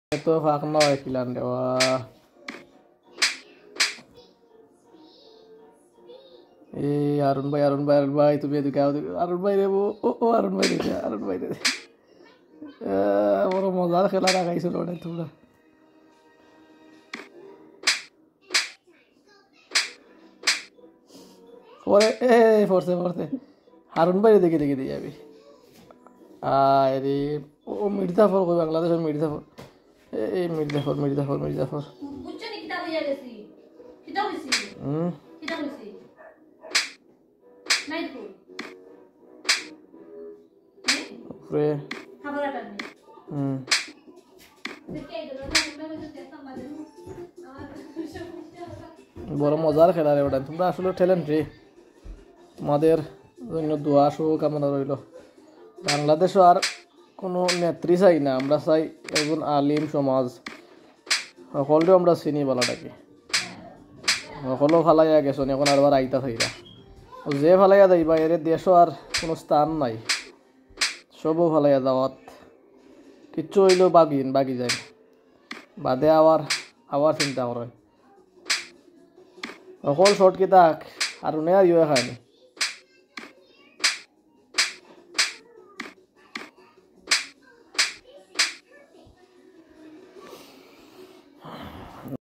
তো ফাঁক নয় কিলান দেওয়া এই অরুণ ভাই তুমি এদিকে অরুণ ভাই রে ও অরুণ ভাই রে বড় মজার খেলা রাখাইছিল তোমরা পরে পড়ছে হারুন ভাই দেখে দিয়ে যাবি আরে ও মির্জাফর কই বাংলাদেশের মির্জাফর এই মির্জাফর বুঝছো নি কিটা হইয়া গেছি কিটা হইছি নাই তো রে খাবারটা নে বড় মজার খেলা রে ওটা তোমরা আসলে ট্যালেন্ট রে তোমাদের জন্য দোয়া শুভ কামনা রইল বাংলাদেশও আর কোনো নেত্রী চাই না আমরা চাই একজন আলিম সমাজ সকলেও আমরা চিনি বলাটাকে সকলেও ফালাইয়া গেছো এখন আর আইতা থাইরা যে ফালাইয়া যাইবা এর দেশও আর কোনো স্থান নাই সবও ফালাইয়া যাওয়াত কিচ্ছু হইলেও বাগি যায় বাদে আবার চিন্তা করে সকল শর্ট কি তাক আর উনি আর ইয়ে খায়নি